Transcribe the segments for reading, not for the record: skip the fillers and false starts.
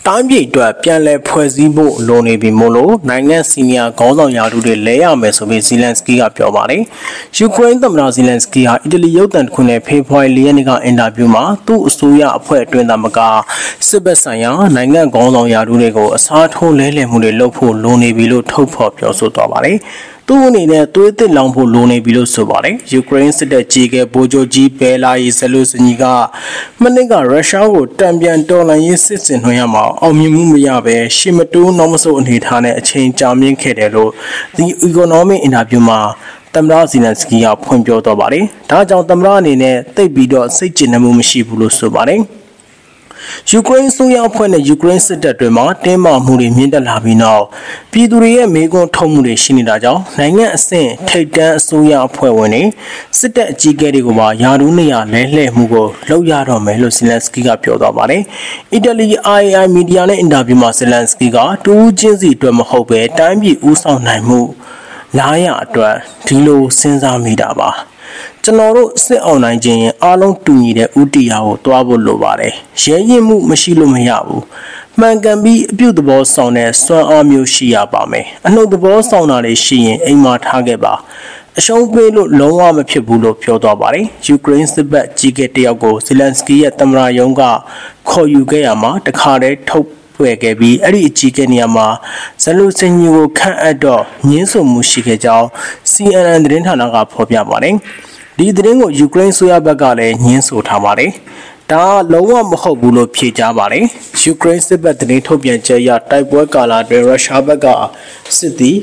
တိုင်းပြည်အတွက်ပြန်လည်ဖွဲ့စည်းဖို့လိုနေပြီမို့လို့နိုင်ငံစီနီယာခေါင်းဆောင်ရာထူးတွေလဲရမယ်ဆိုပြီးဇီလန်စကီကပြောပါတယ်။ယူကရိန်းသမ္မတဇီလန်စကီဟာအီတလီရုပ်သံတစ်ခုနဲ့ဖေဖော်ဝါရီ 4 ရက်နေ့ကအင်တာဗျူးမှာသူ့အစိုးရအဖွဲ့အတွင်းသမကစစ်ဘက်ဆိုင်ရာနိုင်ငံခေါင်းဆောင်ရာထူးတွေကိုအစားထိုးလဲလှယ်မှုတွေလုပ်ဖို့လိုနေပြီလို့ထုတ်ဖော်ပြောဆိုသွားပါတယ်။သူ့အနေနဲ့သွေးသစ်လောင်ဖို့လိုနေပြီလို့ဆိုပါတယ်။ယူကရိန်းစစ်တပ်ကြီးကဗိုလ်ချုပ်ကြီးဘဲလာရီဇလူစနီကမနေ့ကရုရှားကိုတံပြန်တော်လှန်ရေးစစ်ဆင်နှွှဲရမှာအောင်မြင်မှုမရဘဲရှီမတိုးနောက်မဆုတ်အနေထားနဲ့အချိန်ကြာမြင့်ခဲ့တယ်လို့ The Economic အင်တာဗျူးမှာသမ္မတဇီလန်စကီကဖွင့်ပြောသွားပါတယ်။ဒါကြောင့်သမ္မတအနေနဲ့သိပ်ပြီးတော့စိတ်ကျဉ်နှံမှုမရှိဘူးလို့ဆိုပါတယ်။ယူကရိန်းဆိုရအဖွဲ့နဲ့ယူကရိန်းစစ်တပ်တွေမှာတင်းမာမှုတွေမြင့်တက်လာပြီးနောက်ပြည်သူတွေရဲ့မေးခွန်းထုတ်မှုတွေရှိနေတာကြောင့်နိုင်ငံအဆင့်ထိပ်တန်းအစိုးရအဖွဲ့ဝင်တွေစစ်တပ်အကြီးအကဲတွေကိုပါယာတူးနေရလဲလှယ်မှုကိုလုပ်ရတော့မယ်လို့ဇီလန်စကီကပြောသွားပါတယ်။အီတလီ IAI မီဒီယာနဲ့အင်တာဗျူးမှာဇီလန်စကီကတူးချင်းစီအတွက်မဟုတ်ပဲတိုင်းပြည်ဦးဆောင်နိုင်မှုလားရအတွက်ဒီလိုစဉ်းစားမိတာပါကျွန်တော်တို့စစ်အောင်နိုင်ခြင်းရင်အားလုံးတူညီတဲ့ဥတီယာကိုတွားဖို့လိုပါတယ်ရဲရင်မှုမရှိလို့မရဘူးမှန်ကန်ပြီးအပြုသဘောဆောင်တဲ့စွမ်းအားမျိုးရှိရပါမယ်အနှုတ်သဘောဆောင်တာတွေရှိရင်အိမ်မှာထားခဲ့ပါအရှုံးပေးလို့လုံးဝမဖြစ်ဘူးလို့ပြောသွားပါတယ်ယူကရိန်းစစ်ဘက်ကြီးကတယောက်ကိုဇီလန်စကီရဲ့သမ္မတရုံးကခေါ်ယူခဲ့ရမှာတခါတည်းထုတ်ဖွဲ့ခဲ့ပြီးအဲ့ဒီအကြီးကဲနေရာမှာဇလူစင်ညူကိုခန့်အပ်တော့ညှင်းဆိုမှုရှိခဲ့ကြောင်း CNN သတင်းဌာနကဖော်ပြပါတယ်ဒီသတင်းကိုယူကရိန်းဆိုရဘက်ကလည်းညှင်းဆိုထားပါတယ်ဒါလုံးဝမဟုတ်ဘူးလို့ဖြေကြားပါတယ်ယူကရိန်းစစ်ဘက်သတင်းထုတ်ပြန်ချက်အရတိုက်ပွဲကာလအတွင်းရုရှားဘက်ကစစ်သည်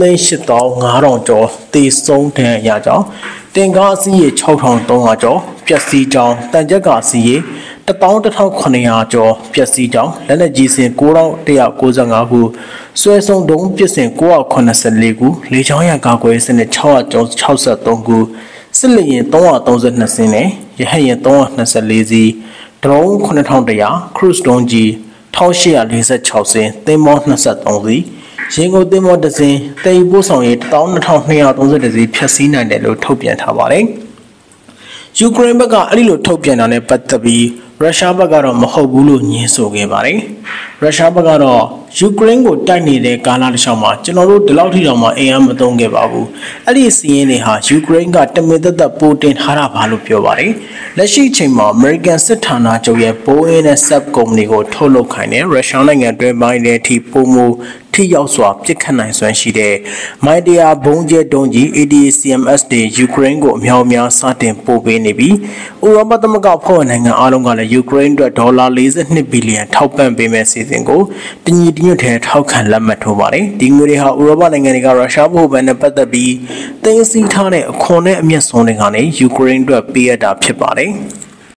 3,8500 ကျော်သေဆုံးတဲ့ရကြောင်းတင်ကားအစီးရေ 6,300 ကျော်ပျက်စီးကြောင်းတန်ကြပ်ကားအစီးရေ11,900 ကျော်ပျက်စီးကြောင်းလက်နက်ကြီးစင်9,195 ခုဆွဲဆုံးဒုံးပစ်စင်984 ခုလေကြောင်းရန်ကာကွယ်စနစ်663 ခုစစ်လေယာဉ်332စင်းနဲ့ရဟတ်ယာဉ်324စီးဒရုန်း9,100ခရုစ်ဒုံးကြီး1,846စင်းသင်္ဘော23စီးရင်ကုန်သင်္ဘောတစ်စင်းတည်ပို့ဆောင်ရေး12,230စီးဖြတ်စည်းနိုင်တယ်လို့ထုတ်ပြန်ထားပါတယ်ယူကရိန်းဘက်ကအဲ့ဒီလိုထုတ်ပြန်တာနဲ့ပတ်သက်ပြီးရုရှားဘက်ကတော့မဟုတ်ဘူးလို့ညင်းဆိုခဲ့ပါတယ်ရုရှားဘက်ကတော့ယူကရိန်းကိုတိုက်နေတဲ့ကာလတစ်လျှောက်မှာကျွန်တော်တို့ဒီလောက်ထိတောင်မှအင်အားမသုံးခဲ့ပါဘူးအဲ့ဒီစီးရင်တွေဟာယူကရိန်းကတမင်သက်သက်ပိုတင်ထားတာပါလို့ပြောပါတယ်လက်ရှိအချိန်မှာ American စစ်ဌာနချုပ်ရဲ့ Boeing နဲ့ Sub ကုမ္ပဏီကိုထုတ်လုပ်ခိုင်းတဲ့ရုရှားနိုင်ငံတွင်းပိုင်းတဲ့အထိပုံမူထိရောက်စွာပြစ်ခတ်နိုင်စွမ်းရှိတဲ့မိုင်တရာဘုံကျဲတုံးကြီး ATACMS တွေယူကရိန်းကိုအများအများစတင်ပို့ပေးနေပြီးဥရောပသမဂ္ဂဖွဲ့ဝင်နိုင်ငံအားလုံးကလည်းယူကရိန်းအတွက်ဒေါ်လာ42ဘီလီယံထောက်ပံ့ပေးမယ့်စီစဉ်ကိုတညီတညွတ်ထဲထောက်ခံလက်မှတ်ထိုးပါတယ်ဒီငွေတွေဟာဥရောပနိုင်ငံတွေကရုရှားဗဟိုဘဏ်နဲ့ပတ်သက်ပြီးသိမ်းဆည်းထားတဲ့အခွန်နဲ့အမျက်စွန်းတွေကနေယူကရိန်းအတွက်ပေးအပ်တာဖြစ်ပါတယ်